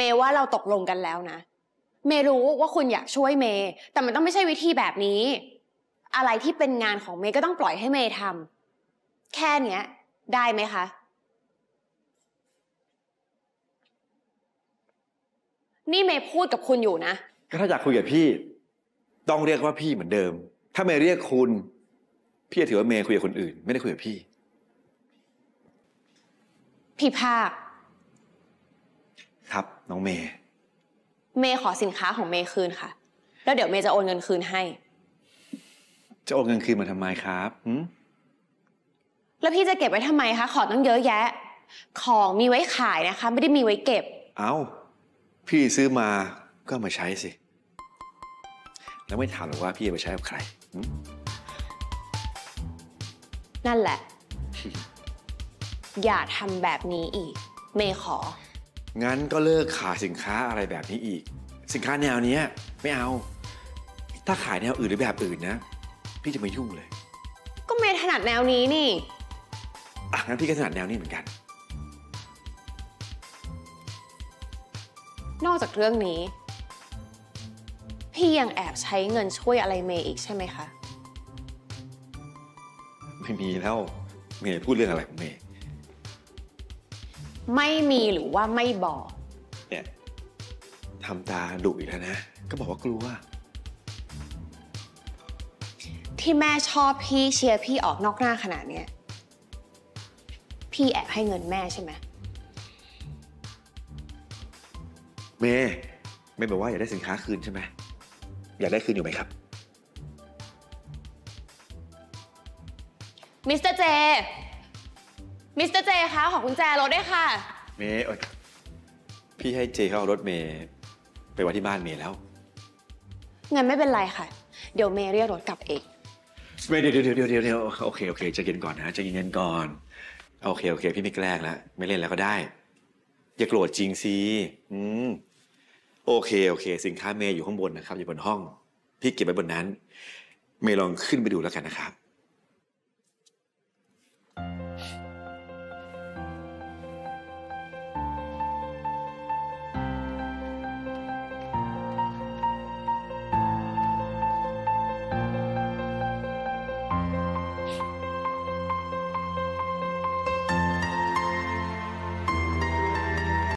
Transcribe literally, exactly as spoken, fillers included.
ย์ว่าเราตกลงกันแล้วนะเมย์รู้ว่าคุณอยากช่วยเมย์แต่มันต้องไม่ใช่วิธีแบบนี้อะไรที่เป็นงานของเมย์ก็ต้องปล่อยให้เมย์ทำแค่เนี้ยได้ไหมคะนี่เมย์พูดกับคุณอยู่นะก็ถ้าอยากคุยกับพี่ต้องเรียกว่าพี่เหมือนเดิมถ้าเมย์เรียกคุณพี่จะถือว่าเมย์คุยกับคนอื่นไม่ได้คุยกับพี่พี่ภาคครับน้องเมย์เมย์ขอสินค้าของเมย์คืนค่ะแล้วเดี๋ยวเมย์จะโอนเงินคืนให้จะโอนเงินคืนมาทำไมครับหืมแล้วพี่จะเก็บไว้ทำไมคะของตั้งเยอะแยะของมีไว้ขายนะคะไม่ได้มีไว้เก็บเอ้าพี่ซื้อมาก็มาใช้สิแล้วไม่ถามหรอกว่าพี่จะไปใช้กับใครนั่นแหละ อย่าทำแบบนี้อีกเมย์ของั้นก็เลิกขายสินค้าอะไรแบบนี้อีกสินค้าแนวนี้ไม่เอาถ้าขายแนวอื่นหรือแบบอื่นนะพี่จะไม่ยุ่งเลยก็เมย์ถนัดแนวนี้นี่อ่ะงั้นพี่ก็ถนัดแนวนี้เหมือนกันนอกจากเรื่องนี้พี่ยังแอบใช้เงินช่วยอะไรเมย์อีกใช่ไหมคะไม่มีแล้วเมย์พูดเรื่องอะไรของเมย์ไม่มีหรือว่าไม่บอกเนี่ยทำตาดุอีกแล้วนะก็บอกว่ากลัวที่แม่ชอบพี่เชียร์พี่ออกนอกหน้าขนาดเนี้ยพี่แอบให้เงินแม่ใช่ไหมเมย์เมย์บอกว่าอยากได้สินค้าคืนใช่ไหมอยากได้คืนอยู่ไหมครับมิสเตอร์เจมิสเตอร์เจคะขอกุญแจรถด้วยค่ะเมย์พี่ให้เจเขาเอารถเมย์ไปไว้ที่บ้านเมย์แล้วงั้นไม่เป็นไรค่ะเดี๋ยวเมย์เรียกรถกลับเองเมย์เดี๋ยวเดี๋ยวเดี๋ยวเดี๋ยวเดี๋ยวโอเคโอเคใจเย็นก่อนนะใจเย็นก่อนโอเคโอเคพี่ไม่แกล้งแล้วไม่เล่นแล้วก็ได้อย่าโกรธจริงสิอืมโอเคโอเคสินค้าเมย์อยู่ข้างบนนะครับอยู่บนห้องพี่เก็บไว้บนนั้นเมย์ลองขึ้นไปดูแล้วกันนะครับ